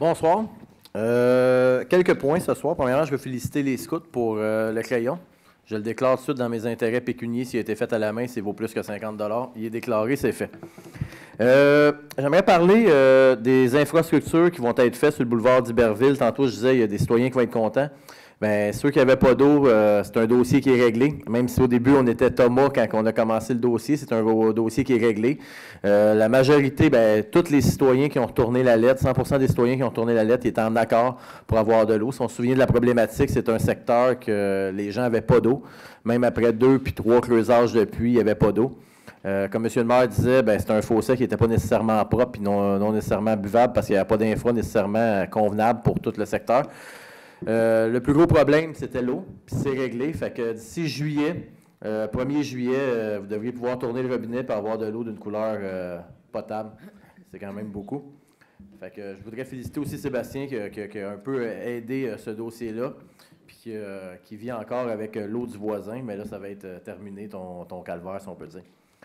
Bonsoir. Quelques points ce soir. Premièrement, je veux féliciter les scouts pour le crayon. Je le déclare tout de suite dans mes intérêts pécuniers. S'il a été fait à la main, s'il vaut plus que 50 $. Il est déclaré, c'est fait. J'aimerais parler des infrastructures qui vont être faites sur le boulevard d'Iberville. Tantôt, je disais, il y a des citoyens qui vont être contents. Bien, ceux qui n'avaient pas d'eau, c'est un dossier qui est réglé. Même si au début, on était Thomas quand on a commencé le dossier, c'est un dossier qui est réglé. La majorité, bien, tous les citoyens qui ont retourné la lettre, 100% des citoyens qui ont retourné la lettre, ils étaient en accord pour avoir de l'eau. Si on se souvient de la problématique, c'est un secteur que les gens n'avaient pas d'eau. Même après 2 puis 3 creusages de puits, il n'y avait pas d'eau. Comme M. le maire disait, ben, c'est un fossé qui n'était pas nécessairement propre et non nécessairement buvable parce qu'il n'y avait pas d'infra nécessairement convenable pour tout le secteur. Le plus gros problème, c'était l'eau, puis c'est réglé. Fait que d'ici juillet, 1er juillet, vous devriez pouvoir tourner le robinet pour avoir de l'eau d'une couleur potable. C'est quand même beaucoup. Fait que je voudrais féliciter aussi Sébastien qui a un peu aidé ce dossier-là, puis qui vit encore avec l'eau du voisin, mais là, ça va être terminé, ton calvaire, si on peut dire.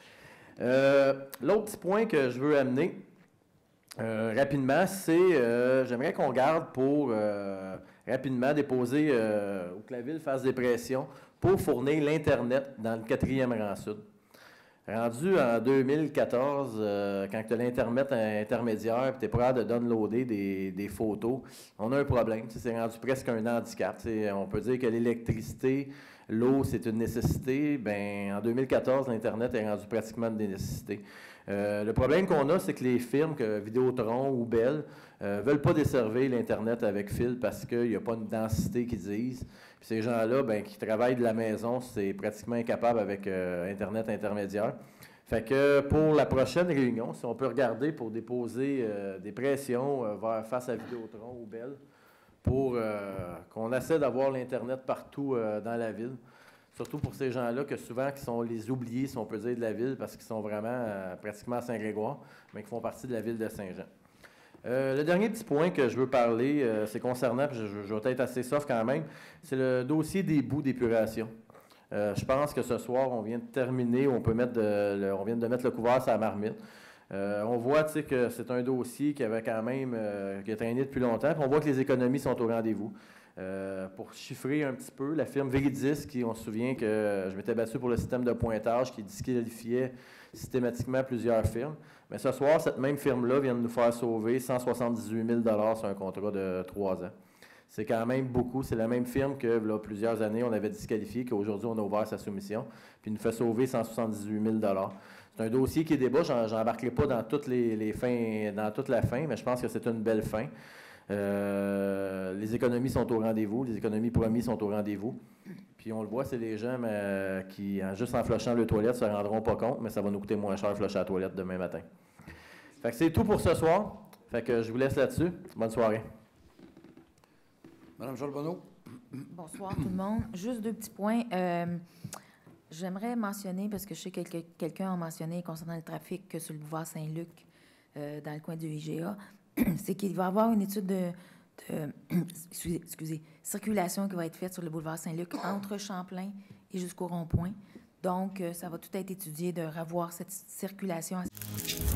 L'autre petit point que je veux amener rapidement, c'est j'aimerais qu'on garde pour rapidement déposer ou que la ville fasse des pressions pour fournir l'Internet dans le 4e rang sud. Rendu en 2014, quand tu as l'Internet intermédiaire et tu es prêt de downloader des photos, on a un problème. C'est rendu presque un handicap. On peut dire que l'électricité, l'eau, c'est une nécessité. Ben, en 2014, l'Internet est rendu pratiquement une nécessité. Le problème qu'on a, c'est que les firmes, que Vidéotron ou Bell, ne veulent pas desservir l'Internet avec fil parce qu'il n'y a pas une densité qu'ils disent. Puis ces gens-là, ben, qui travaillent de la maison, c'est pratiquement incapable avec Internet intermédiaire. Fait que pour la prochaine réunion, si on peut regarder pour déposer des pressions face à Vidéotron ou Bell pour qu'on essaie d'avoir l'Internet partout dans la ville. Surtout pour ces gens-là, que souvent, qui sont les oubliés, si on peut dire, de la ville, parce qu'ils sont vraiment pratiquement à Saint-Grégoire, mais qui font partie de la ville de Saint-Jean. Le dernier petit point que je veux parler, c'est concernant, puis je vais être assez soft quand même, c'est le dossier des boues d'épuration. Je pense que ce soir, on vient de terminer, on vient de mettre le couvert sur la marmite. On voit que c'est un dossier qui avait quand même qui a traîné depuis longtemps, puis on voit que les économies sont au rendez-vous. Pour chiffrer un petit peu, la firme Veridis, on se souvient que je m'étais battu pour le système de pointage qui disqualifiait systématiquement plusieurs firmes. Mais ce soir, cette même firme-là vient de nous faire sauver 178 000 $ sur un contrat de 3 ans. C'est quand même beaucoup. C'est la même firme que, là, plusieurs années, on avait disqualifié, qu'aujourd'hui, on a ouvert sa soumission, puis il nous fait sauver 178 000 $. C'est un dossier qui est débat. Je n'embarquerai pas dans toutes les fins, dans toute la fin, mais je pense que c'est une belle fin. Les économies sont au rendez-vous, les économies promises sont au rendez-vous. Puis on le voit, c'est les gens qui, juste en flushant le toilette, ne se rendront pas compte, mais ça va nous coûter moins cher de flusher la toilette demain matin. Fait que c'est tout pour ce soir. Fait que je vous laisse là-dessus. Bonne soirée. Madame Charbonneau. Bonsoir tout le monde. Juste 2 petits points. J'aimerais mentionner, parce que je sais que quelqu'un a mentionné concernant le trafic que sur le boulevard Saint-Luc, dans le coin du IGA, c'est qu'il va y avoir une étude de circulation qui va être faite sur le boulevard Saint-Luc entre Champlain et jusqu'au rond-point. Donc, ça va tout être étudié de revoir cette circulation.